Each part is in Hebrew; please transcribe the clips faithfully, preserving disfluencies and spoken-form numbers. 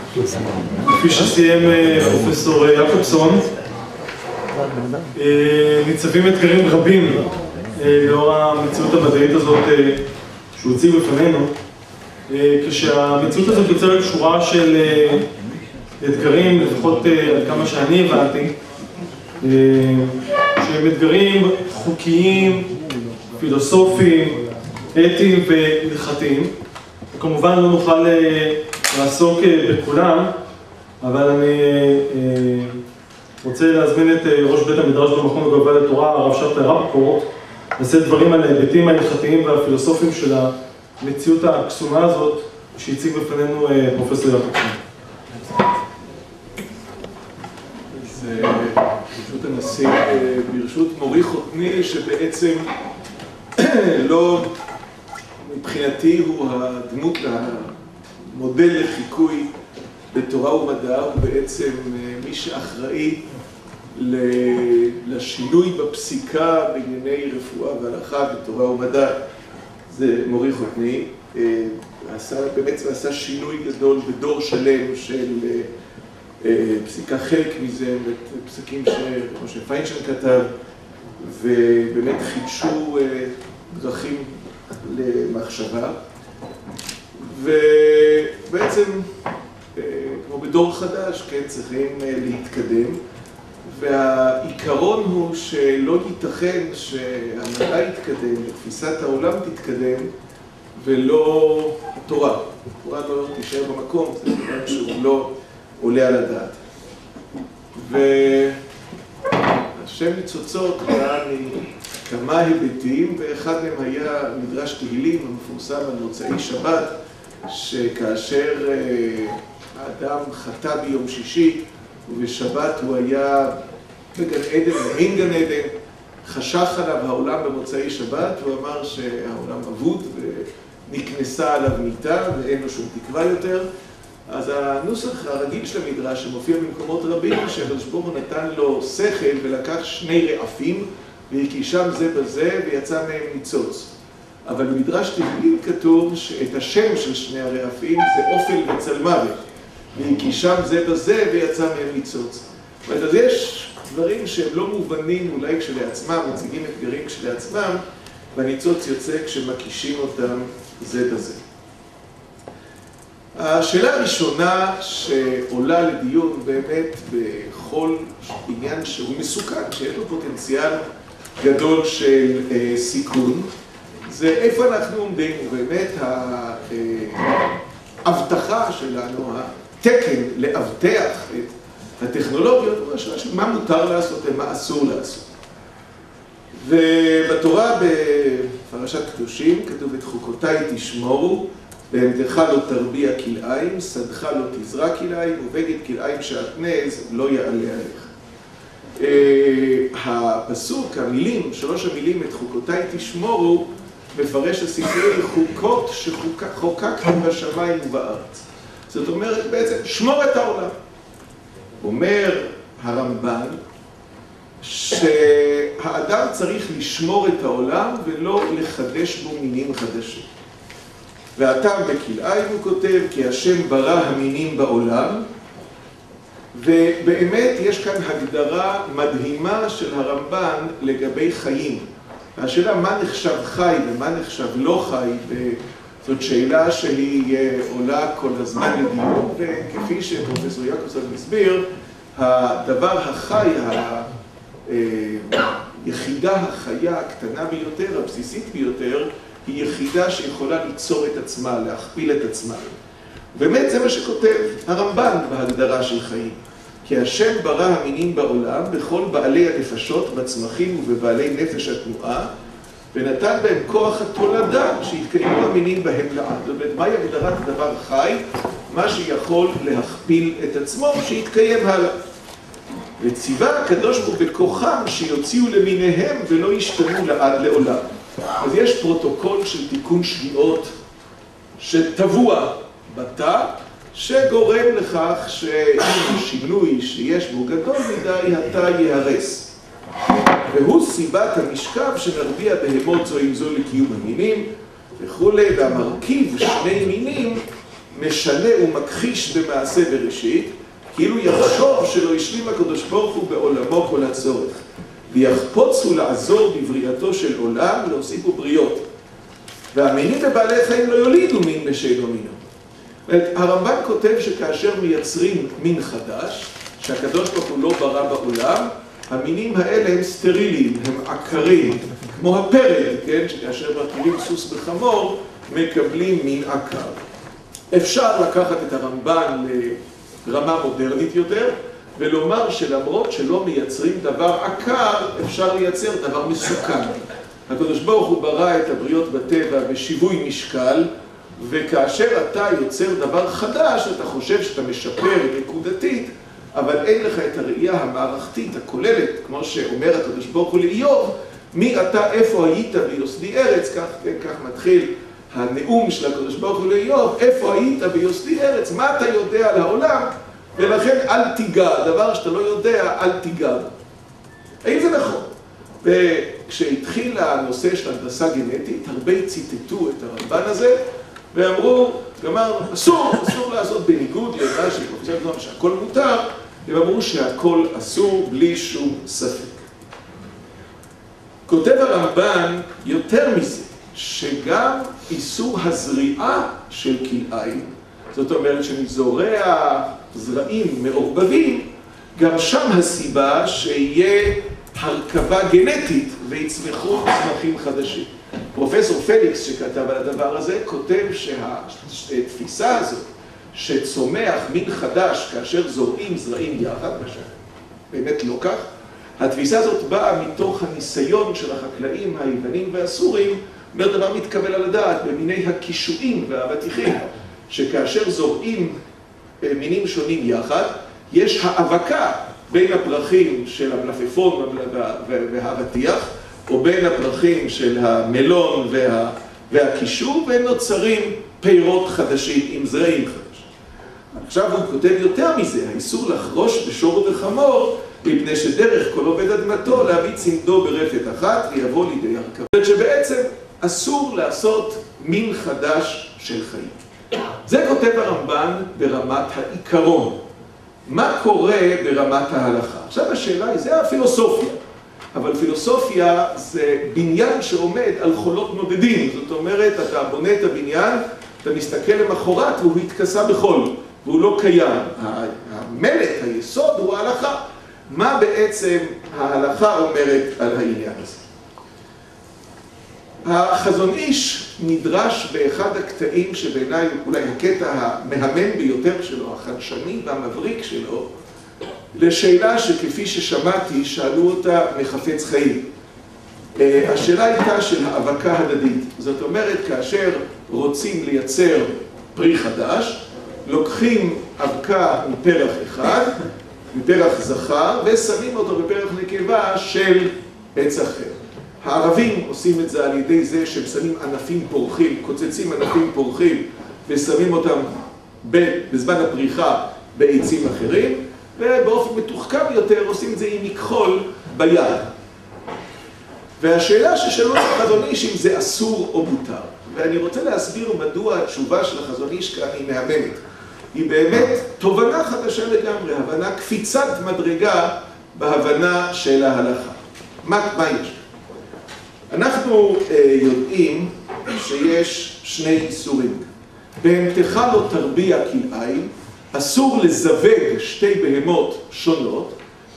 כפי שסיים פרופסור יעקובסון, ניצבים אתגרים רבים לאור המציאות המדעית הזאת שהוא הציג בפנינו, כשהמציאות הזאת יוצרת שורה של אתגרים, לפחות עד כמה שאני הבנתי, שהם אתגרים חוקיים, פילוסופיים, אתיים והלכתיים. כמובן לא נוכל לעסוק בכולם, אבל אני רוצה להזמין את ראש בית המדרש במכון הגבוה לתורה, הרב שבתאי רפפורט, לשאת דברים על ההיבטים ההלכתיים והפילוסופיים של המציאות הקסומה הזאת שהציג בפנינו פרופסור יעקובסון. אז ברשות הנשיא, ברשות מורי חותני, שבעצם לא, מבחינתי הוא הדמות, המודל לחיקוי בתורה ומדע, הוא בעצם מי שאחראי לשינוי בפסיקה בענייני רפואה והלכה בתורה ומדע, זה מורי חותני. עשה, באמת עשה שינוי גדול בדור שלם של פסיקה, חלק מזה, פסקים שמשה פיינשטיין כתב, ובאמת חידשו דרכים למחשבה. ובעצם, כמו בדור חדש, כן, צריכים להתקדם, והעיקרון הוא שלא ייתכן שהמדע יתקדם, ותפיסת העולם תתקדם, ולא התורה. התורה לא תישאר במקום, זה דבר שהוא לא עולה על הדעת. והשם ניצוצות בא מכמה היבטים, ואחד מהם היה מדרש תהילים המפורסם על מוצאי שבת, שכאשר האדם חטא ביום שישי, ובשבת הוא היה בגן עדן, במין גן עדן, חשך עליו העולם במוצאי שבת, והוא אמר שהעולם אבוד ונכנסה עליו מיטה ואין לו שום תקווה יותר. אז הנוסח הרגיל של המדרש שמופיע במקומות רבים, שהקדוש ברוך הוא נתן לו שכל ולקח שני רעפים והקישם זה בזה ויצא מהם ניצוץ. אבל במדרש תהילים כתוב שאת השם של שני הרעפים זה אופל וצלמוות, והקישם זה בזה ויצא מהם ניצוץ. אז יש דברים שהם לא מובנים אולי כשלעצמם, מציגים אתגרים כשלעצמם, והניצוץ יוצא כשמקישים אותם זה בזה. השאלה הראשונה שעולה לדיון באמת בכל עניין שהוא מסוכן, שיש לו פוטנציאל גדול של אה, סיכון, זה איפה אנחנו עומדים, ובאמת ההבטחה שלנו, התקן להבטח את הטכנולוגיות, הוא השאלה של מה מותר לעשות ומה אסור לעשות. ובתורה בפרשת קדושים כתוב את חוקותיי תשמורו, בהמתך לא תרביע כלאיים, שדך לא תזרע כלאיים, ובגד כלאיים שעטנז לא יעלה עליך. הפסוק, המילים, שלוש המילים את חוקותיי תשמורו, מפרש הספרי חוקות שחוקקתם בשמיים ובארץ. זאת אומרת בעצם, שמור את העולם. אומר הרמב"ן שהאדם צריך לשמור את העולם ולא לחדש בו מינים חדשים. והטעם בכלאיים הוא כותב, כי השם ברא המינים בעולם, ובאמת יש כאן הגדרה מדהימה של הרמב"ן לגבי חיים. השאלה מה נחשב חי ומה נחשב לא חי, זאת שאלה שהיא עולה כל הזמן לדיון, וכפי שפרופסור יעקובסון מסביר, הדבר החי, היחידה החיה הקטנה ביותר, הבסיסית ביותר, היא יחידה שיכולה ליצור את עצמה, להכפיל את עצמה. באמת זה מה שכותב הרמב"ן בהגדרה של חיים. כי השם ברא המינים בעולם בכל בעלי הנפשות, בצמחים ובבעלי נפש התנועה, ונתן בהם כוח התולדה שהתקיימו המינים בהם לעד. זאת אומרת, מהי הגדרת דבר חי? מה שיכול להכפיל את עצמו שיתקיים הלאה. וציווה הקדוש ברוך הוא בכוחם שיוציאו למיניהם ולא ישתנו לעד לעולם. אז יש פרוטוקול של תיקון שגיאות שטבוע בתא, שגורם לכך שאם שינוי שיש בו גדול מדי, התא ייהרס. והוא סיבת המשכב שנרביע בהמות זו עם זו לקיום המינים וכו', והמרכיב שני מינים משנה ומכחיש במעשה בראשית, כאילו יחשוב שלא השלים הקדוש ברוך הוא בעולמו כל הצורך. ויחפוצו לעזור בבריאתו של עולם, להוסיפו בריות. והמינים בבעלי חיים לא יולידו מין בשאינו מינו. הרמב"ן כותב שכאשר מייצרים מין חדש, שהקדוש ברוך הוא לא ברא בעולם, המינים האלה הם סטריליים, הם עקרים, כמו הפרד, כן? שכאשר מרכיבים סוס בחמור, מקבלים מין עקר. אפשר לקחת את הרמב"ן לרמה מודרנית יותר, ולומר שלמרות שלא מייצרים דבר עקר, אפשר לייצר דבר מסוכן. הקדוש ברוך הוא ברא את הבריות בטבע בשיווי משקל, וכאשר אתה יוצר דבר חדש, אתה חושב שאתה משפר נקודתית, אבל אין לך את הראייה המערכתית הכוללת, כמו שאומר הקדוש ברוך הוא לאיוב, מי אתה, איפה היית ביוסדי ארץ, כך, כן, כך מתחיל הנאום של הקדוש ברוך הוא לאיוב, איפה היית ביוסדי ארץ, מה אתה יודע על העולם, ולכן אל תיגע, דבר שאתה לא יודע, אל תיגע. האם זה נכון? וכשהתחיל הנושא של הנדסה גנטית, הרבה ציטטו את הרמב"ן הזה, ואמרו, כלומר, אסור, אסור לעשות בניגוד למה שפרופסור אמר שהכל מותר, הם אמרו שהכל אסור בלי שום ספק. כותב הרמב"ן יותר מזה, שגם איסור הזריעה של כלאיים, זאת אומרת שנזורע זרעים מעורבבים, גם שם הסיבה שיהיה הרכבה גנטית ויצמחו צמחים חדשים. פרופסור פליקס שכתב על הדבר הזה כותב שהתפיסה הזאת שצומח מין חדש כאשר זורעים זרעים יחד, מה שבאמת לא כך, התפיסה הזאת באה מתוך הניסיון של החקלאים היוונים והסורים, אומר דבר מתקבל על הדעת במיני הקישואים והאבטיחים, שכאשר זורעים מינים שונים יחד, יש האבקה בין הפרחים של המלפפון והאבטיח, או בין הפרחים של המלון וה... והקישור, ונוצרים פירות חדשים עם זרעים חדשים. עכשיו הוא כותב יותר מזה, האיסור לחרוש בשור וחמור, מפני שדרך כל עובד אדמתו להביא צמדו ברפת אחת ויבוא לידי הרכבה. שבעצם אסור לעשות מין חדש של חיים. זה כותב הרמב"ן ברמת העיקרון. מה קורה ברמת ההלכה? עכשיו השאלה היא, זה הפילוסופיה. אבל פילוסופיה זה בניין שעומד על חולות נודדים. זאת אומרת, אתה בונה את הבניין, אתה מסתכל למחרת והוא התכסה בחול, והוא לא קיים. המלך, היסוד הוא ההלכה. מה בעצם ההלכה אומרת על העניין הזה? החזון איש נדרש באחד הקטעים שבעיניי אולי הקטע המהמם ביותר שלו, החדשני והמבריק שלו, לשאלה שכפי ששמעתי שאלו אותה מחפץ חיים. השאלה הייתה של האבקה הדדית. זאת אומרת, כאשר רוצים לייצר פרי חדש, לוקחים אבקה מפרח אחד, מפרח זכר, ושמים אותו בפרח נקבה של עץ אחר. הערבים עושים את זה על ידי זה שהם שמים ענפים פורחים, קוצצים ענפים פורחים, ושמים אותם בזמן הפריחה בעצים אחרים, ובאופן מתוחכם יותר עושים את זה עם מכחול ביד. והשאלה ששאלו את החזון איש אם זה אסור או מותר. ואני רוצה להסביר מדוע התשובה של החזון איש כאן היא מהממת. היא באמת תובנה חדשה לגמרי, הבנה קפיצת מדרגה בהבנה של ההלכה. מה, מה יש? אנחנו אה, יודעים שיש שני איסורים. בהמתך לא תרביע כלאיים, אסור לזווג שתי בהמות שונות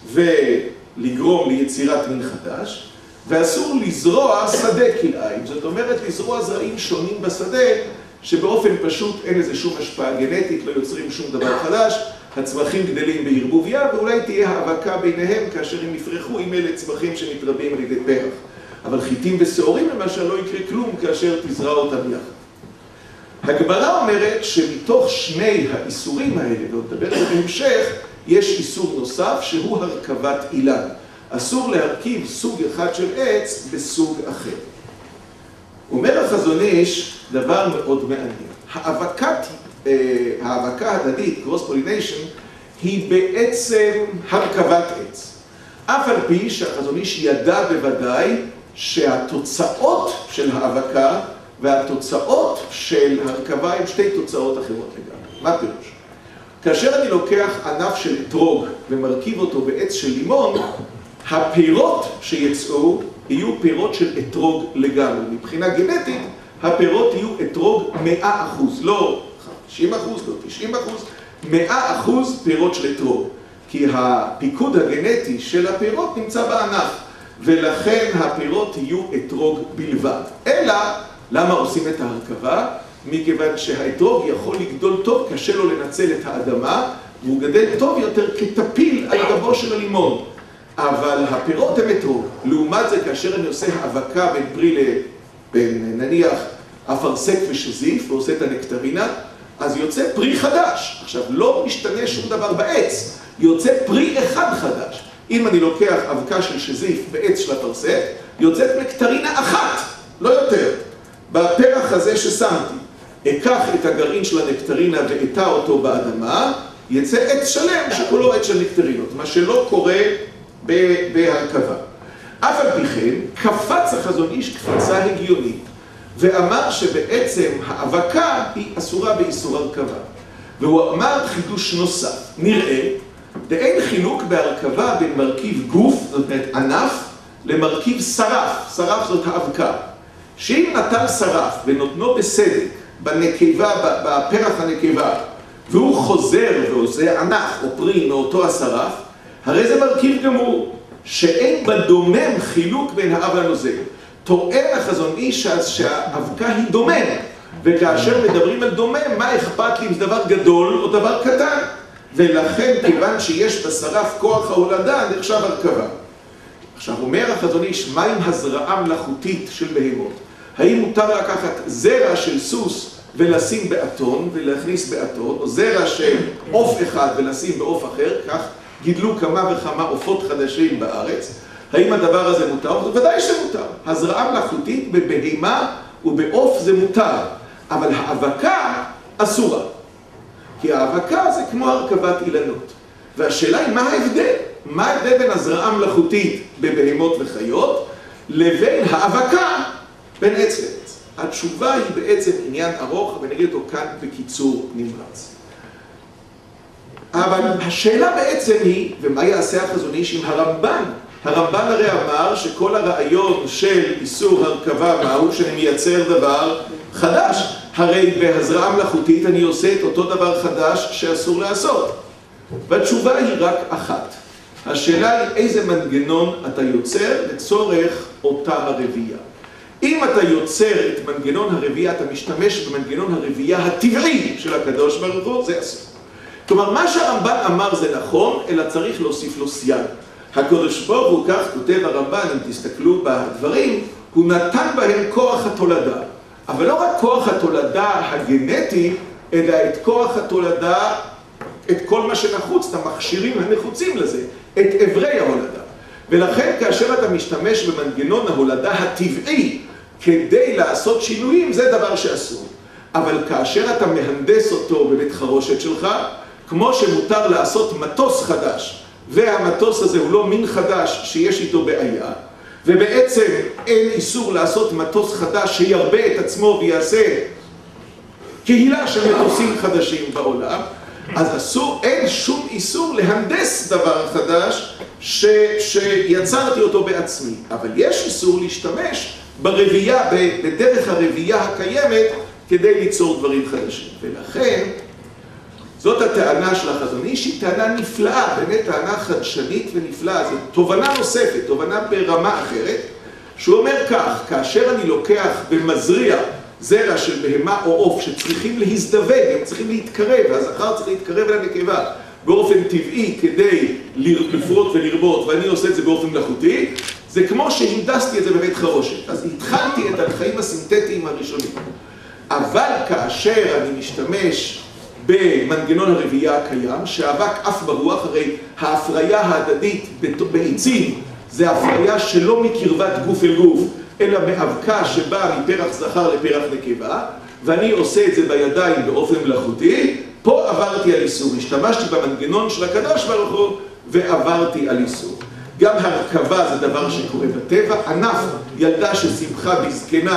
ולגרום ליצירת מין חדש, ואסור לזרוע שדה כלאיים. זאת אומרת, לזרוע זרעים שונים בשדה, שבאופן פשוט אין איזה שום השפעה גנטית, לא יוצרים שום דבר חדש, הצמחים גדלים בערבוביה, ואולי תהיה האבקה ביניהם כאשר הם יפרחו עם אלה צמחים שמתרבים על ידי פרח. אבל חיטים ושעורים למשל לא יקרה כלום כאשר תזרע אותם יחד. הגמרא אומרת שמתוך שני האיסורים האלה, ועוד נדבר על זה בהמשך, יש איסור נוסף שהוא הרכבת אילן. אסור להרכיב סוג אחד של עץ בסוג אחר. אומר החזון איש דבר מאוד מעניין. האבקת, האבקה הדדית, cross pollination, היא בעצם הרכבת עץ. אף על פי שהחזון איש ידע בוודאי שהתוצאות של האבקה והתוצאות של הרכבה הן שתי תוצאות אחרות לגמרי. מה פירוש? כאשר אני לוקח ענף של אתרוג ומרכיב אותו בעץ של לימון, הפירות שיצאו יהיו פירות של אתרוג לגמרי. מבחינה גנטית, הפירות יהיו אתרוג מאה אחוז, לא חמישים אחוז, לא תשעים אחוז, מאה אחוז פירות של אתרוג. כי הפיקוד הגנטי של הפירות נמצא בענף, ולכן הפירות יהיו אתרוג בלבד. אלא, למה עושים את ההרכבה? מכיוון שהאתרוג יכול לגדול טוב, קשה לו לנצל את האדמה, והוא גדל טוב יותר כטפיל על גבו של הלימון. אבל הפירות הם אתרוג. לעומת זה, כאשר אני עושה האבקה בין פרי לבין נניח אפרסק ושזיף, ועושה את הנקטרינה, אז יוצא פרי חדש. עכשיו, לא משתנה שום דבר בעץ, יוצא פרי אחד חדש. אם אני לוקח אבקה של שזיף בעץ של אפרסק, יוצאת נקטרינה אחת, לא יותר. בפרח הזה ששמתי, אקח את הגרעין של הנקטרינה ואטע אותו באדמה, יצא עץ שלם שכולו עץ של נקטרינות, מה שלא קורה בהרכבה. אף על פי כן, קפץ החזון איש קפיצה הגיונית, ואמר שבעצם האבקה היא אסורה באיסור הרכבה. והוא אמר חידוש נוסף, נראה, דאין חילוק בהרכבה בין מרכיב גוף, זאת אומרת ענף, למרכיב שרף, שרף זאת האבקה. שאם נטל שרף ונותנו בסדק, בנקבה, בפרח הנקבה, והוא חוזר ועושה ענף או פרי מאותו השרף, הרי זה מרכיב גמור, שאין בדומם חילוק בין האב לנוזל. טוען החזון איש שהאבקה היא דומם, וכאשר מדברים על דומם, מה אכפת לי אם זה דבר גדול או דבר קטן? ולכן, כיוון שיש בשרף כוח ההולדה, נחשב הרכבה. עכשיו, אומר החזון איש, מה עם הזרעה מלאכותית של בהמות? האם מותר לקחת זרע של סוס ולשים באתון ולהכניס באתון, או זרע של עוף אחד ולשים בעוף אחר, כך גידלו כמה וכמה עופות חדשים בארץ, האם הדבר הזה מותר? ודאי שמותר. הזרעה מלאכותית בבהמה ובעוף זה מותר, אבל האבקה אסורה. כי האבקה זה כמו הרכבת אילנות. והשאלה היא מה ההבדל? מה ההבדל בין הזרעה מלאכותית בבהמות וחיות לבין האבקה בין עץ לעץ? התשובה היא בעצם עניין ארוך, אבל נגיד אותו כאן בקיצור נמרץ. אבל השאלה בעצם היא, ומה יעשה החזון איש עם הרמב"ן? הרמב"ן הרי אמר שכל הרעיון של איסור הרכבה מהו שאני מייצר דבר חדש. הרי בהזרעה מלאכותית אני עושה את אותו דבר חדש שאסור לעשות. והתשובה היא רק אחת. השאלה היא איזה מנגנון אתה יוצר לצורך אותה הרבייה. אם אתה יוצר את מנגנון הרבייה, אתה משתמש במנגנון הרבייה הטבעי של הקדוש ברוך הוא, זה אסור. כלומר, מה שהרמב"ן אמר זה נכון, אלא צריך להוסיף לו סייג. הקדוש ברוך הוא, כך כותב הרמב"ן, אם תסתכלו בדברים, הוא נתן בהם כוח התולדה. אבל לא רק כוח התולדה הגנטי, אלא את כוח התולדה, את כל מה שנחוץ, את המכשירים הנחוצים לזה, את עברי ההולדה. ולכן כאשר אתה משתמש במנגנון ההולדה הטבעי כדי לעשות שינויים, זה דבר שאסור. אבל כאשר אתה מהנדס אותו בבית חרושת שלך, כמו שמותר לעשות מטוס חדש, והמטוס הזה הוא לא מין חדש שיש איתו בעיה, ובעצם אין איסור לעשות מטוס חדש שירבה את עצמו ויעשה קהילה של מטוסים חדשים בעולם, אז אסור, אין שום איסור להנדס דבר חדש ש, שיצרתי אותו בעצמי. אבל יש איסור להשתמש ברבייה, בדרך הרבייה הקיימת, כדי ליצור דברים חדשים. ולכן, זאת הטענה של החזון איש, היא טענה נפלאה, באמת טענה חדשנית ונפלאה. זו תובנה נוספת, תובנה ברמה אחרת, שהוא אומר כך, כאשר אני לוקח ומזריע זרע של בהמה או עוף שצריכים להזדווג, הם צריכים להתקרב, והזכר צריך להתקרב אל הנקבה באופן טבעי כדי לפרוט ולרבות, ואני עושה את זה באופן מלאכותי, זה כמו שהנדסתי את זה בבית חרושת. אז התחלתי את החיים הסינתטיים הראשונים. אבל כאשר אני משתמש במנגנון הרבייה הקיים, שהאבק אף ברוח, הרי ההפריה ההדדית בעצים זה הפריה שלא מקרבת גוף אל גוף, אלא מאבקה שבאה מפרח זכר לפרח נקבה, ואני עושה את זה בידיים באופן מלאכותי, פה עברתי על איסור. השתמשתי במנגנון של הקדוש ברוך הוא ועברתי על איסור. גם הרכבה זה דבר שקורה בטבע, ענף ילדה ששמחה בזקנה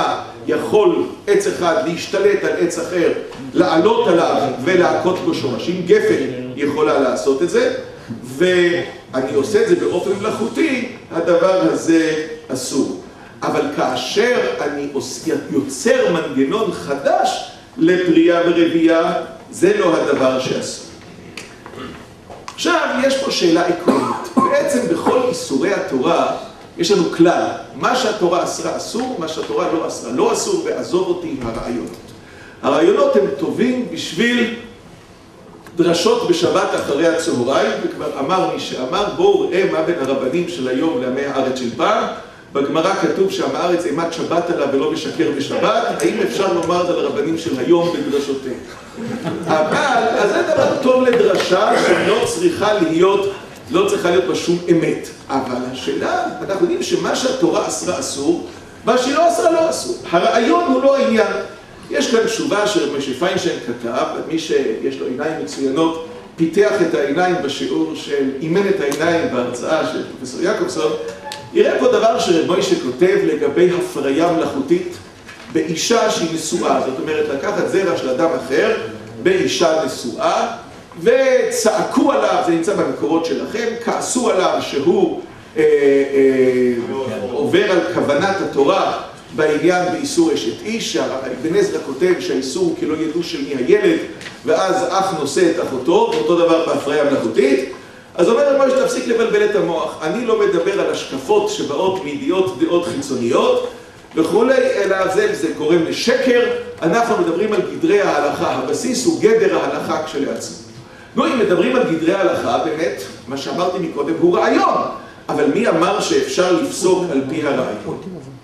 יכול עץ אחד להשתלט על עץ אחר, לעלות עליו ולהכות בו שורשים. גפן יכולה לעשות את זה, ואני עושה את זה באופן מלאכותי, הדבר הזה אסור. אבל כאשר אני יוצר מנגנון חדש לפרייה ורבייה, זה לא הדבר שאסור. עכשיו, יש פה שאלה עקרונית. בעצם בכל איסורי התורה יש לנו כלל. מה שהתורה אסרה אסור, מה שהתורה לא אסרה לא אסור, ועזוב אותי עם הרעיונות. הרעיונות הם טובים בשביל דרשות בשבת אחרי הצהריים, וכבר אמר מי שאמר, בואו ראה מה בין הרבנים של היום לעמי הארץ של פעם. בגמרא כתוב שעם הארץ אימת שבת עליו ולא משקר בשבת. האם אפשר לומר את זה לרבנים של היום בדרשותיהם? אבל, אז זה דבר טוב לדרשה שלא צריכה להיות, לא צריכה להיות בה שום אמת. אבל השאלה, אנחנו יודעים שמה שהתורה אסרה אסור, מה שהיא לא אסרה לא אסור. הרעיון הוא לא העניין. יש כאן תשובה שמשה פיינשטיין כתב, מי שיש לו עיניים מצוינות, פיתח את העיניים בשיעור של, אימן את העיניים בהרצאה של פרופסור יעקובסון, יראה פה דבר שרב מוישה כותב לגבי הפריה מלאכותית באישה שהיא נשואה. זאת אומרת, לקחת זרע של אדם אחר באישה נשואה, וצעקו עליו, זה נמצא במקורות שלכם, כעסו עליו שהוא אה, אה, עובר על כוונת התורה בעניין באיסור אשת איש. בן עזרא כותב שהאיסור כי לא ידעו של מי הילד, ואז אח נושא את אחותו, ואותו דבר בהפריה מלאכותית. אז אומר רב מוישה, תפסיק לבלבל את המוח. אני לא מדבר על השקפות שבאות מידיעות דעות חיצוניות וכולי, אלא זה, זה גורם לשקר. אנחנו מדברים על גדרי ההלכה. הבסיס הוא גדר ההלכה כשלעצמו. נו, אם מדברים על גדרי ההלכה, באמת, מה שאמרתי מקודם הוא רעיון. אבל מי אמר שאפשר לפסוק על פי הרעיון?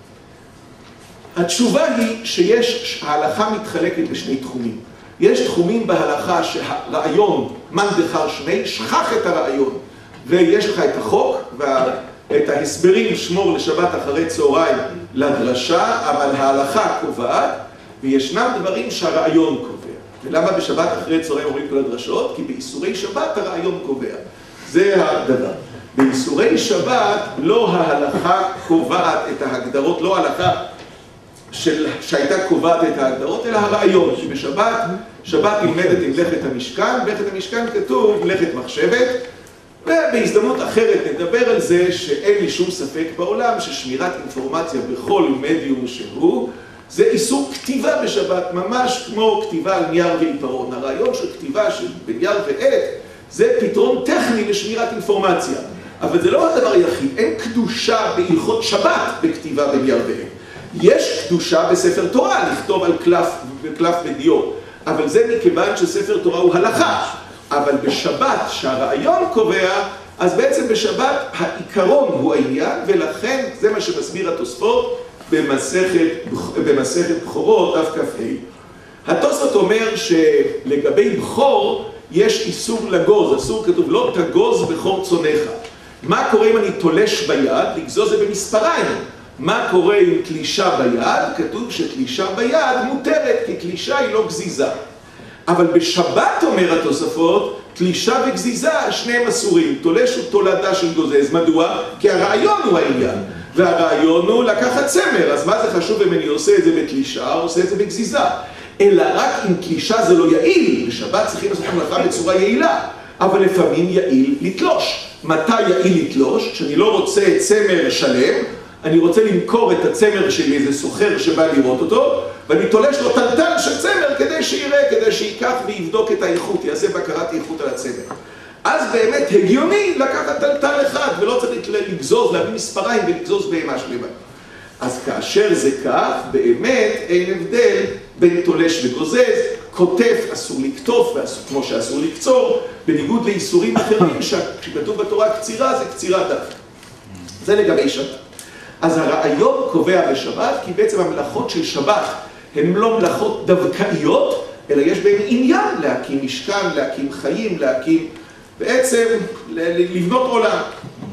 התשובה היא שיש, ההלכה מתחלקת לשני תחומים. יש תחומים בהלכה שהרעיון, מן דחר שני, שכח את הרעיון, ויש לך את החוק ואת ההסברים שמור לשבת אחרי צהריים לדרשה, אבל ההלכה קובעת, וישנם דברים שהרעיון קובע. ולמה בשבת אחרי צהריים אומרים כל הדרשות? כי באיסורי שבת הרעיון קובע. זה הדבר. באיסורי שבת לא ההלכה קובעת את ההגדרות, לא ההלכה של, שהייתה קובעת את ההגדרות, אלא הרעיון, שבשבת, שבת נלמדת עם מלאכת המשכן, מלאכת המשכן כתוב מלאכת מחשבת, ובהזדמנות אחרת נדבר על זה שאין לי שום ספק בעולם ששמירת אינפורמציה בכל מדיום שהוא, זה איסור כתיבה בשבת, ממש כמו כתיבה על נייר ועיפרון. הרעיון של כתיבה של בנייר ועט זה פתרון טכני לשמירת אינפורמציה, אבל זה לא הדבר היחיד. אין קדושה בהלכות שבת בכתיבה בנייר ועט. יש קדושה בספר תורה, לכתוב על קלף, קלף ודיו, אבל זה מכיוון שספר תורה הוא הלכה. אבל בשבת, שהרעיון קובע, אז בעצם בשבת העיקרון הוא העניין, ולכן זה מה שמסביר התוספות במסכת, במסכת בכורות, דף כ"ה. התוספות אומר שלגבי בכור יש איסור לגוז, אסור כתוב לא תגוז בכור צונך. מה קורה אם אני תולש ביד? לגזוז זה במספריים. מה קורה עם תלישה ביד? כתוב שתלישה ביד מותרת, כי תלישה היא לא גזיזה. אבל בשבת אומר התוספות, תלישה וגזיזה, שניהם אסורים. תולש הוא תולדה של גוזז. מדוע? כי הרעיון הוא העניין. והרעיון הוא לקחת צמר. אז מה זה חשוב אם אני עושה את זה בתלישה, או עושה את זה בגזיזה? אלא רק אם תלישה זה לא יעיל. בשבת צריכים לעשות המלאכה בצורה יעילה. אבל לפעמים יעיל לתלוש. מתי יעיל לתלוש? כשאני לא רוצה צמר שלם, אני רוצה למכור את הצמר שלי, איזה סוחר שבא לראות אותו, ואני תולש לו טלטל של צמר כדי שיראה, כדי שיקח ויבדוק את האיכות, יעשה בקרת איכות על הצמר. אז באמת הגיוני לקחת טלטל אחד, ולא צריך לגזוז, להביא מספריים ולגזוז בהמה שלמה. אז כאשר זה כך, באמת אין הבדל בין תולש וגוזז. כותף אסור לקטוף, ואסור, כמו שאסור לקצור, בניגוד לאיסורים אחרים, שכתוב בתורה קצירה, זה קצירת דף. זה לגבי שבת. אז הרעיון קובע בשבת, כי בעצם המלאכות של שבת הן לא מלאכות דווקאיות, אלא יש בהן עניין להקים משכן, להקים חיים, להקים, בעצם לבנות עולם.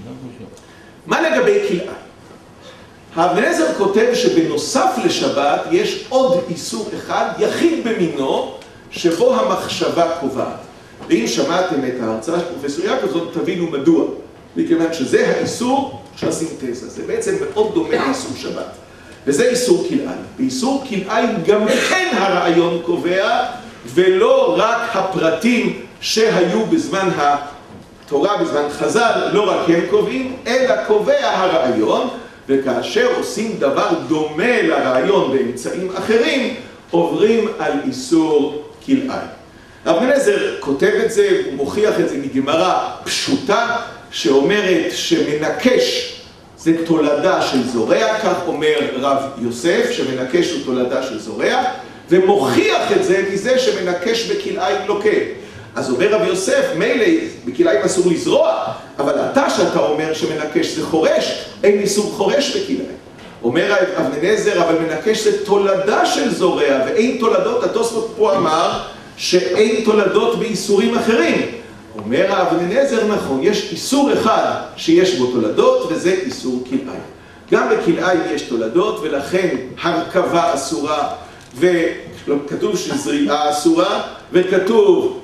מה לגבי כלאיים? האבן עזר כותב שבנוסף לשבת יש עוד איסור אחד, יחיד במינו, שבו המחשבה קובעת. ואם שמעתם את ההרצאה של פרופסור יעקובסון, תבינו מדוע. מכיוון שזה האיסור של הסינתזה. זה בעצם מאוד דומה לאיסור שבת. וזה איסור כלאיים. באיסור כלאיים גם כן הרעיון קובע, ולא רק הפרטים שהיו בזמן התורה, בזמן חז"ל, לא רק הם קובעים, אלא קובע הרעיון, וכאשר עושים דבר דומה לרעיון באמצעים אחרים, עוברים על איסור כלאיים. אבן עזר כותב את זה, הוא מוכיח את זה מגמרא פשוטה, שאומרת שמנקש זה תולדה של זורע, כך אומר רב יוסף, שמנקש הוא תולדה של זורע, ומוכיח את זה מזה שמנקש בכלאיים לוקה. אז אומר רב יוסף, מילא, בכלאיים אסור לזרוע, אבל אתה שאתה אומר שמנקש זה חורש, אין איסור חורש בכלאיים. אומר אבן עזר, אבל מנקש זה תולדה של זורע, ואין תולדות, התוספות פה אמר שאין תולדות באיסורים אחרים. אומר אבן עזר, נכון, יש איסור אחד שיש בו תולדות, וזה איסור כלאיים. גם בכלאיים יש תולדות, ולכן הרכבה אסורה, וכתוב שזריעה אסורה, וכתוב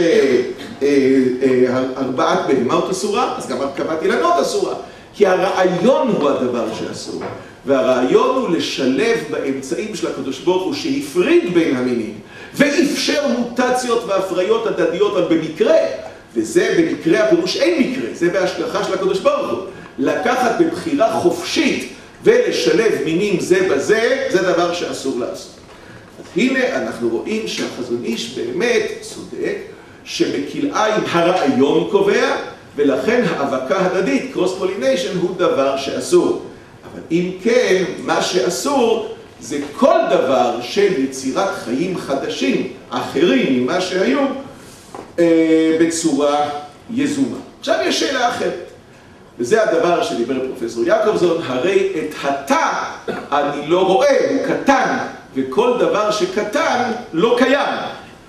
שהרבעת בהמות אסורה, אז גם הרכבת אילנות אסורה. כי הרעיון הוא הדבר שאסור, והרעיון הוא לשלב באמצעים של הקדוש ברוך הוא שהפריד בין המינים, ואפשר מוטציות והפריות הדדיות, אבל במקרה, וזה במקרה הפירוש אין מקרה, זה בהשגחה של הקדוש ברוך הוא, לקחת בבחירה חופשית ולשלב מינים זה בזה, זה דבר שאסור לעשות. אז הנה אנחנו רואים שהחזון איש באמת צודק, שבכלאיים הרעיון קובע, ולכן האבקה הדדית, קרוס פוליניישן, הוא דבר שאסור. אבל אם כן, מה שאסור זה כל דבר של יצירת חיים חדשים, אחרים ממה שהיו, אה, בצורה יזומה. עכשיו יש שאלה אחרת, וזה הדבר שדיבר פרופסור יעקובזון, הרי את התא אני לא רואה, הוא קטן, וכל דבר שקטן לא קיים.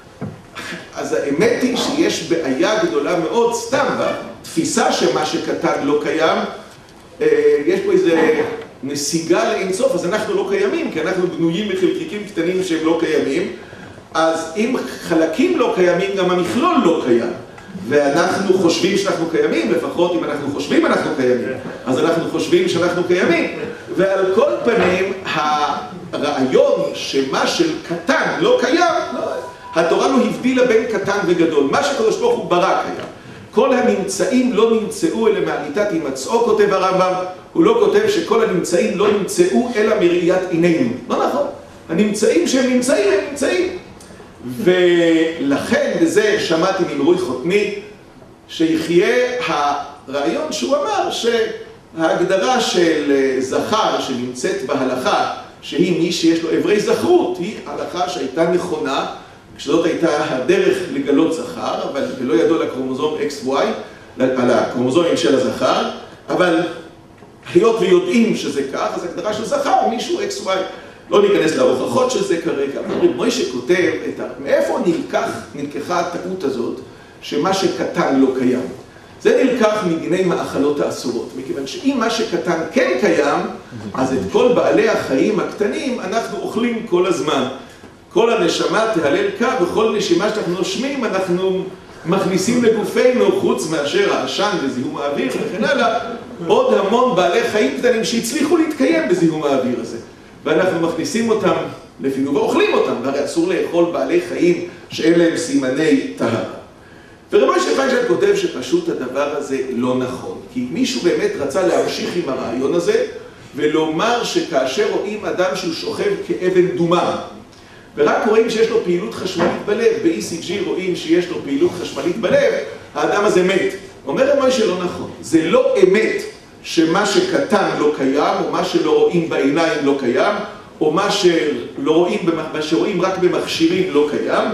אז האמת היא שיש בעיה גדולה מאוד סתם בתפיסה שמה שקטן לא קיים, יש פה איזה נסיגה לאינסוף, אז אנחנו לא קיימים, כי אנחנו בנויים מחלקיקים קטנים שהם לא קיימים, אז אם חלקים לא קיימים, גם המכלול לא קיים. ואנחנו חושבים שאנחנו קיימים, לפחות אם אנחנו חושבים אנחנו קיימים, אז אנחנו חושבים שאנחנו קיימים. ועל כל פנים, הרעיון שמה של קטן לא קיים, התורה לא הבדילה בין קטן וגדול. מה שקדוש ברוך הוא ברא קיים. כל הנמצאים לא נמצאו אלא מאמיתת הימצאו, כותב הרמב"ם. הוא לא כותב שכל הנמצאים לא נמצאו אלא מראיית עינינו. לא נכון. הנמצאים שהם נמצאים, הם נמצאים. ולכן, בזה שמעתי ממרוי חותני, שיחיה הרעיון שהוא אמר שההגדרה של זכר שנמצאת בהלכה, שהיא מי שיש לו עברי זכרות, היא הלכה שהייתה נכונה, כשזאת הייתה הדרך לגלות זכר, אבל לא ידוע לקרומוזום אקס וואי, על הקרומוזומים של הזכר, אבל היות ויודעים שזה כך, אז הגדרה של זכר, מישהו אקס וואי. לא ניכנס להוכחות של זה כרגע, אבל מוישה כותב את ה... מאיפה נלקח, נלקחה הטעות הזאת, שמה שקטן לא קיים? זה נלקח מדיני מאכלות האסורות, מכיוון שאם מה שקטן כן קיים, אז את כל בעלי החיים הקטנים אנחנו אוכלים כל הזמן. כל הנשמה תהלל כה, בכל נשימה שאנחנו נושמים, אנחנו מכניסים לגופנו, חוץ מאשר העשן וזיהום האוויר וכן הלאה, עוד המון בעלי חיים קטנים שהצליחו להתקיים בזיהום האוויר הזה. ואנחנו מכניסים אותם לפינו ואוכלים אותם, והרי אסור לאכול בעלי חיים שאין להם סימני טהרה. ורב משה פיינשטיין כותב שפשוט הדבר הזה לא נכון, כי מישהו באמת רצה להמשיך עם הרעיון הזה, ולומר שכאשר רואים אדם שהוא שוכב כאבן דומה, ורק רואים שיש לו פעילות חשמלית בלב, ב-אי סי ג'י רואים שיש לו פעילות חשמלית בלב, האדם הזה מת. אומר רב משה לא נכון, זה לא אמת שמה שקטן לא קיים, או מה שלא רואים בעיניים לא קיים, או מה שלא רואים, מה שרואים רק במכשירים לא קיים.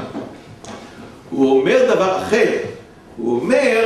הוא אומר דבר אחר, הוא אומר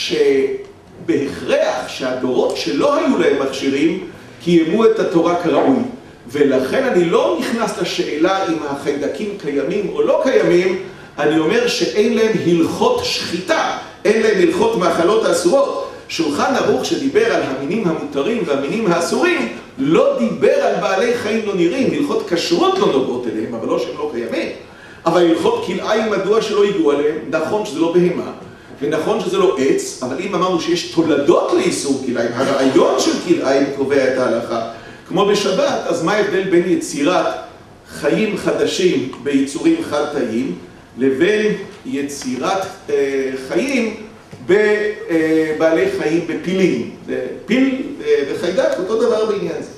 שבהכרח שהדורות שלא היו להם מכשירים, קיימו את התורה כראוי. ולכן אני לא נכנס לשאלה אם החיידקים קיימים או לא קיימים, אני אומר שאין להם הלכות שחיטה, אין להם הלכות מאכלות האסורות. שולחן ערוך שדיבר על המינים המותרים והמינים האסורים, לא דיבר על בעלי חיים לא נראים, הלכות כשרות לא נוגעות אליהם, אבל לא שהם לא קיימים. אבל הלכות כלאיים מדוע שלא ייגעו עליהם, נכון שזה לא בהמה, ונכון שזה לא עץ, אבל אם אמרנו שיש תולדות לאיסור כלאיים, הרעיון של כלאיים קובע את ההלכה, כמו בשבת, אז מה ההבדל בין יצירת חיים חדשים ביצורים חד-תאיים, לבין יצירת אה, חיים בבעלי חיים בפילים. פיל וחיידק, אותו דבר בעניין זה.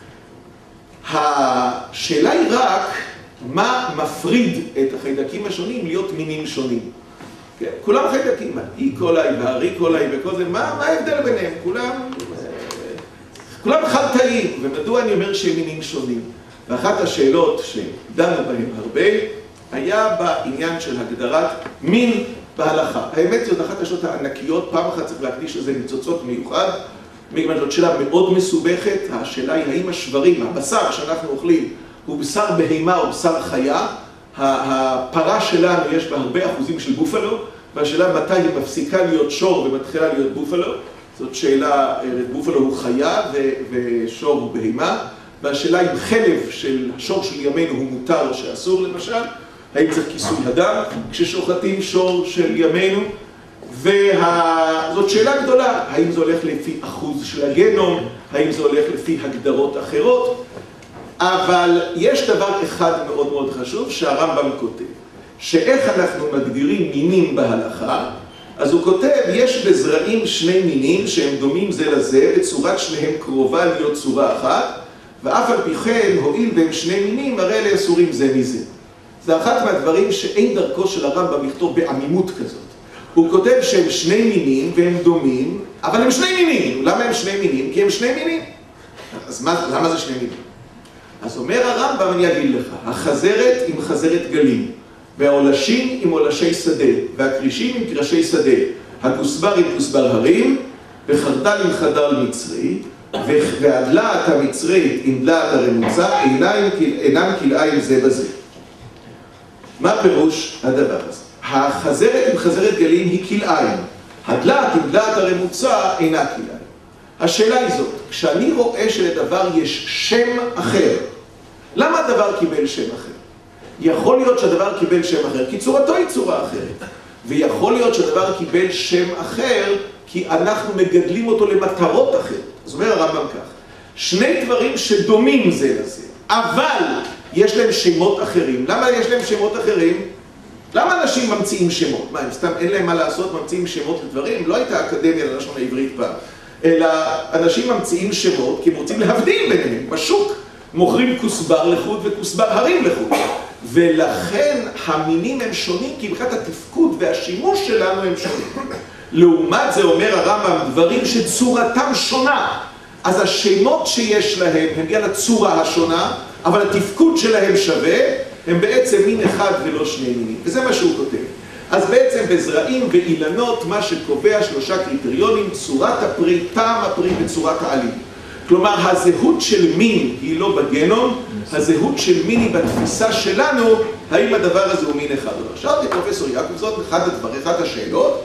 השאלה היא רק, מה מפריד את החיידקים השונים להיות מינים שונים? כן? כולם חיידקים, אי קולאי והארי קולאי וכל זה, מה, מה ההבדל ביניהם? כולם, כולם חד-תאיים, ומדוע אני אומר שהם מינים שונים? ואחת השאלות שדנו בהן הרבה, היה בעניין של הגדרת מין בהלכה. האמת זאת אחת השאלות הענקיות, פעם אחת צריך להקדיש לזה ניצוצות מיוחד, מכיוון זאת שאלה מאוד מסובכת. השאלה היא האם השברים, הבשר שאנחנו אוכלים, הוא בשר בהימה או בשר חיה. הפרה שלנו יש בה הרבה אחוזים של בופלו, והשאלה מתי היא מפסיקה להיות שור ומתחילה להיות בופלו. זאת שאלה, בופלו הוא חיה ושור הוא בהימה. והשאלה אם חלב של השור של ימינו הוא מותר או שאסור למשל, האם צריך כיסוי הדם כששוחטים שור של ימינו, וזאת שאלה גדולה, האם זה הולך לפי אחוז של הגנום, האם זה הולך לפי הגדרות אחרות, אבל יש דבר אחד מאוד מאוד חשוב שהרמב"ם כותב, שאיך אנחנו מגדירים מינים בהלכה. אז הוא כותב, יש בזרעים שני מינים שהם דומים זה לזה, וצורת שניהם קרובה להיות צורה אחת, ואף על פי כן, הואיל בהם שני מינים, הרי אלה אסורים זה מזה. זה אחת מהדברים שאין דרכו של הרמב"ם לכתוב בעמימות כזאת. הוא כותב שהם שני מינים והם דומים, אבל הם שני מינים. למה הם שני מינים? כי הם שני מינים. אז מה, למה זה שני מינים? אז אומר הרמב"ם, אני אגיד לך, החזרת עם חזרת גלים, והעולשים עם עולשי שדה, והקרישים עם קרשי שדה, הכוסבר עם כוסבר הרים, וחרדל עם חדל מצרי, והדלעת המצרית עם דלעת הרמוצה אינם כלאיים זה בזה. מה פירוש הדבר הזה? החזרת עם חזרת גלים היא כלאיים, הדלעת עם דלעת הרמוצה אינה כלאיים. השאלה היא זאת, כשאני רואה שלדבר יש שם אחר, למה הדבר קיבל שם אחר? יכול להיות שהדבר קיבל שם אחר כי צורתו היא צורה אחרת, ויכול להיות שהדבר קיבל שם אחר כי אנחנו מגדלים אותו למטרות אחרות. אז אומר הרמב"ם כך, שני דברים שדומים זה לזה, אבל יש להם שמות אחרים. למה יש להם שמות אחרים? למה אנשים ממציאים שמות? מה, הם סתם אין להם מה לעשות, ממציאים שמות לדברים? לא הייתה אקדמיה ללשון העברית פעם, אלא אנשים ממציאים שמות כי הם רוצים להבדיל ביניהם. בשוק מוכרים כוסבר לחוד וכוסבר הרים לחוד, ולכן המינים הם שונים כי מבחינת התפקוד והשימוש שלנו הם שונים. לעומת זה אומר הרמב"ם, דברים שצורתם שונה, אז השמות שיש להם הם בגלל הצורה השונה, אבל התפקוד שלהם שווה, הם בעצם מין אחד ולא שני מינים. וזה מה שהוא כותב. אז בעצם בזרעים ואילנות מה שקובע שלושה קריטריונים, צורת הפרי, טעם הפרי וצורת העלים. כלומר, הזהות של מין היא לא בגנום, הזהות של מין היא בתפיסה שלנו, האם הדבר הזה הוא מין אחד או לא. שאלתי פרופסור יעקב, זאת אחד הדבר, אחת השאלות,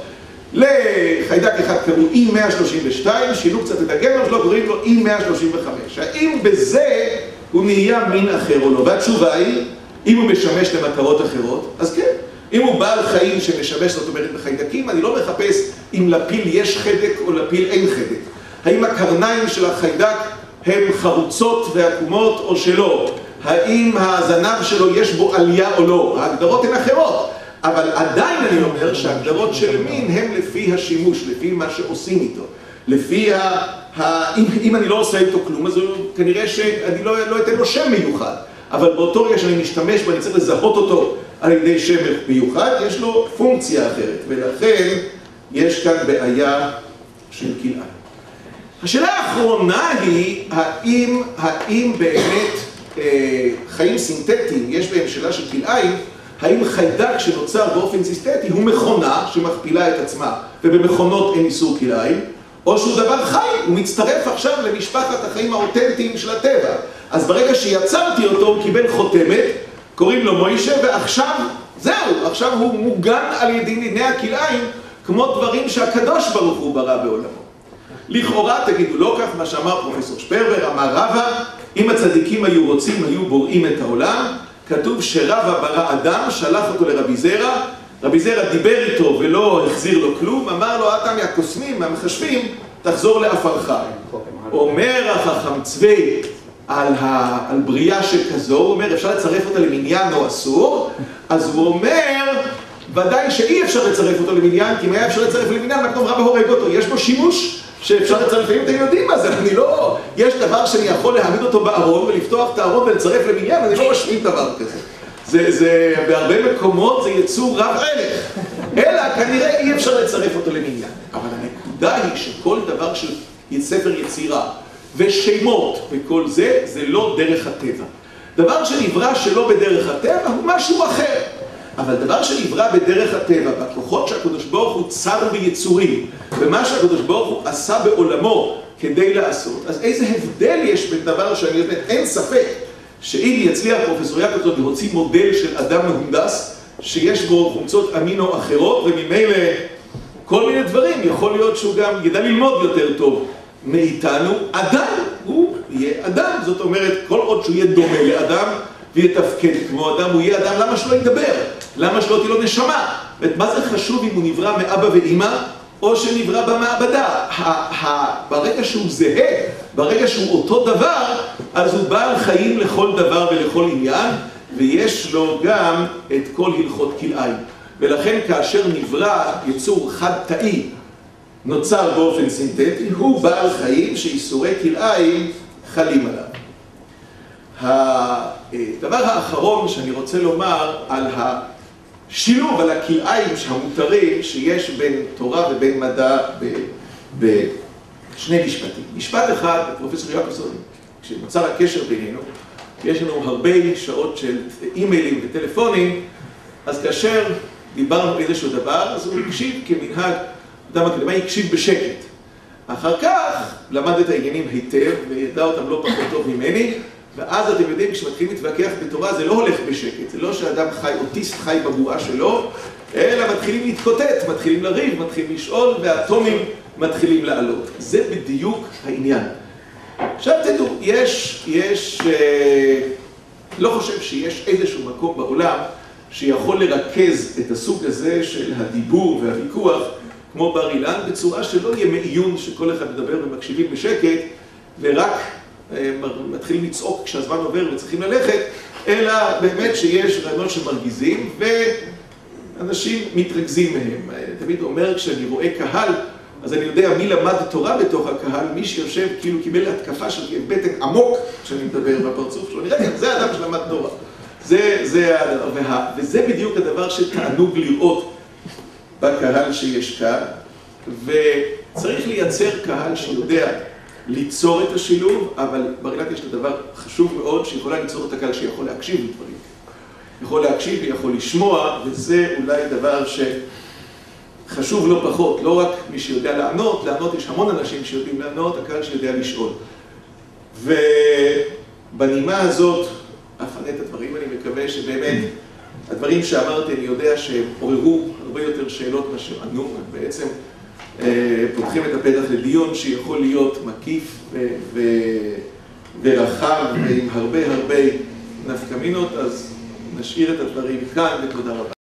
לחיידק אחד קראו אי מאה שלושים ושתיים, שינו קצת את הגנום שלו, קוראים לו אי מאה שלושים וחמש. האם בזה הוא נהיה מין אחר או לא? והתשובה היא, אם הוא משמש למטרות אחרות, אז כן. אם הוא בעל חיים שמשמש, זאת אומרת, בחיידקים, אני לא מחפש אם לפיל יש חדק או לפיל אין חדק. האם הקרניים של החיידק הם חרוצות ועקומות או שלא? האם הזנב שלו יש בו עלייה או לא? ההגדרות הן אחרות. אבל עדיין אני אומר שההגדרות של מין הם לפי השימוש, לפי מה שעושים איתו. לפי ה... ה... אם, אם אני לא עושה איתו כלום, אז כנראה שאני לא, לא אתן לו שם מיוחד. אבל באותו רגע שאני משתמש בו, אני צריך לזהות אותו על ידי שם מיוחד, יש לו פונקציה אחרת. ולכן יש כאן בעיה של כלאיים. השאלה האחרונה היא, האם, האם באמת אה, חיים סינתטיים, יש בהם שאלה של כלאיים, האם חיידק שנוצר באופן סיסטטי הוא מכונה שמכפילה את עצמה, ובמכונות אין איסור כלאיים, או שהוא דבר חי, הוא מצטרף עכשיו למשפחת החיים האותנטיים של הטבע. אז ברגע שיצרתי אותו הוא קיבל חותמת, קוראים לו מוישה, ועכשיו, זהו, עכשיו הוא מוגן על ידי דיני הכלאיים, כמו דברים שהקדוש ברוך הוא ברא בעולמו. לכאורה, תגידו, לא כך מה שאמר פרופסור שפרבר, אמר רבא, אם הצדיקים היו רוצים, היו בוראים את העולם, כתוב שרבא ברא אדם, שלח אותו לרבי זרע, רבי זרע דיבר איתו ולא החזיר לו כלום, אמר לו, אתה מהקוסמים, מהמחשבים, תחזור לאפרך. אומר החכם צבי, על, ה, על בריאה שכזו, הוא אומר אפשר לצרף אותה למניין או אסור, אז הוא אומר ודאי שאי אפשר לצרף אותו למניין, כי אם היה אפשר לצרף למניין, רק נאמרה בהורג אותו, יש בו שימוש שאפשר לצרף, אם אתם יודעים מה זה, אני לא, יש דבר שאני יכול להעמיד אותו בארון ולפתוח את הארון ולצרף למניין, אני לא משמיד דבר כזה. זה, זה, בהרבה מקומות זה יצור רב ערך, אלא כנראה אי אפשר לצרף אותו למניין. אבל הנקודה היא שכל דבר של ספר יצירה ושמות וכל זה, זה לא דרך הטבע. דבר שנברא שלא בדרך הטבע הוא משהו אחר. אבל דבר שנברא בדרך הטבע, בכוחות שהקדוש ברוך הוא צר ביצורים, ומה שהקדוש ברוך הוא עשה בעולמו כדי לעשות, אז איזה הבדל יש בין דבר שאני יודעת, אין ספק שאם יצליח פרופסור יעקובסון להוציא מודל של אדם מהונדס, שיש בו חומצות אמינו אחרות, וממילא כל מיני דברים, יכול להיות שהוא גם ידע ללמוד יותר טוב מאיתנו, אדם הוא יהיה אדם, זאת אומרת, כל עוד שהוא יהיה דומה לאדם, ויתפקד כמו אדם, הוא יהיה אדם, למה שלא ידבר? למה שלא תהיה לו נשמה? מה זה חשוב אם הוא נברא מאבא ואמא, או שנברא במעבדה? ברגע שהוא זהה, ברגע שהוא אותו דבר, אז הוא בעל חיים לכל דבר ולכל עניין, ויש לו גם את כל הלכות כלאיים. ולכן כאשר נברא יצור חד תאי, נוצר באופן סינתטי, הוא בעל חיים שאיסורי כלאיים חלים עליו. הדבר האחרון שאני רוצה לומר על השילוב, על הכלאיים המותרים שיש בין תורה ובין מדע בשני משפטים. משפט אחד, פרופסור יעקובסון, כשנוצר הקשר בינינו, יש לנו הרבה שעות של אימיילים וטלפונים, אז כאשר דיברנו איזשהו דבר, אז הוא הקשיב כמנהג, אדם אקדמאי הקשיב בשקט. אחר כך למד את העניינים היטב וידע אותם לא פחות טוב ממני, ואז אתם יודעים, כשמתחילים להתווכח בתורה זה לא הולך בשקט, זה לא שאדם חי, אוטיסט חי בבועה שלו, אלא מתחילים להתקוטט, מתחילים לריב, מתחילים לשאול, והאטומים מתחילים לעלות. זה בדיוק העניין. עכשיו תדעו, יש, יש, אה, לא חושב שיש איזשהו מקום בעולם שיכול לרכז את הסוג הזה של הדיבור והוויכוח, כמו בר אילן, בצורה שלא יהיה מעיון שכל אחד מדבר ומקשיבים בשקט, ורק מתחילים לצעוק כשהזמן עובר וצריכים ללכת, אלא באמת שיש רעיונות שמרגיזים ואנשים מתרכזים מהם. תמיד אומר, כשאני רואה קהל, אז אני יודע מי למד תורה בתוך הקהל, מי שיושב כאילו קיבל התקפה של בטן עמוק כשאני מדבר בפרצוף שלו, נראה לי, זה האדם שלמד תורה. זה, זה הדבר, וה, וזה בדיוק הדבר שתענוג לראות בקהל שיש כאן, וצריך לייצר קהל שיודע ליצור את השילוב, אבל בר אילן יש את הדבר חשוב מאוד, שיכולה ליצור את הקהל שיכול להקשיב לדברים. יכול להקשיב ויכול לשמוע, וזה אולי דבר שחשוב לא פחות, לא רק מי שיודע לענות, לענות יש המון אנשים שיודעים לענות, הקהל שיודע לשאול. ובנימה הזאת, אפנה את הדברים, אני מקווה שבאמת הדברים שאמרתי, אני יודע שהם עוררו הרבה יותר שאלות מה שענו, בעצם פותחים את הפתח לדיון שיכול להיות מקיף ורחב ועם הרבה הרבה נפקמינות, אז נשאיר את הדברים כאן ותודה רבה.